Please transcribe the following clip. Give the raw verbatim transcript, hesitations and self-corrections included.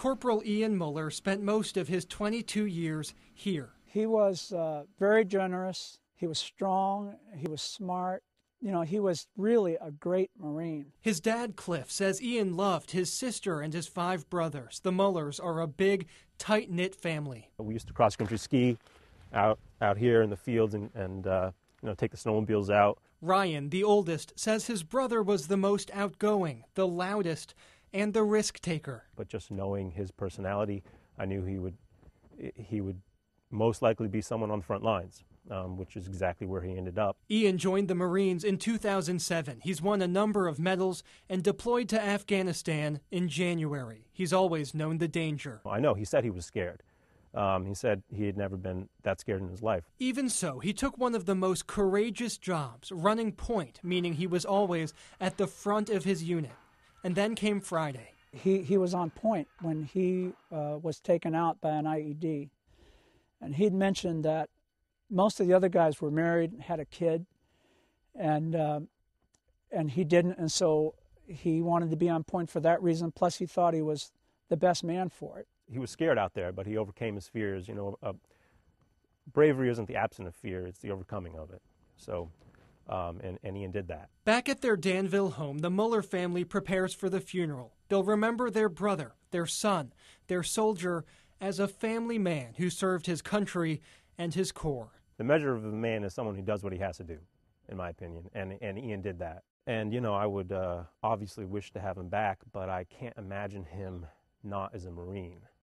Corporal Ian Muller spent most of his twenty-two years here. He was uh, very generous. He was strong. He was smart. You know, he was really a great Marine. His dad, Cliff, says Ian loved his sister and his five brothers. The Mullers are a big, tight-knit family. We used to cross-country ski out out here in the fields and, and uh, you know, take the snowmobiles out. Ryan, the oldest, says his brother was the most outgoing, the loudest, and the risk-taker. But just knowing his personality, I knew he would he would most likely be someone on the front lines. Um, which is exactly where he ended up. Ian joined the Marines in two thousand seven. He's won a number of medals and deployed to Afghanistan in January. He's always known the danger. I know, he said he was scared. Um, he said he had never been that scared in his life. Even so, he took one of the most courageous jobs, running point, meaning he was always at the front of his unit. And then came Friday. He, he was on point when he uh, was taken out by an I E D. And he'd mentioned that most of the other guys were married, had a kid, and uh, and he didn't, and so he wanted to be on point for that reason, plus he thought he was the best man for it. He was scared out there, but he overcame his fears. You know, uh, bravery isn't the absence of fear, it's the overcoming of it. So, um, and, and Ian did that. Back at their Danville home, the Muller family prepares for the funeral. They'll remember their brother, their son, their soldier, as a family man who served his country and his corps. The measure of a man is someone who does what he has to do, in my opinion, and, and Ian did that. And, you know, I would uh, obviously wish to have him back, but I can't imagine him not as a Marine.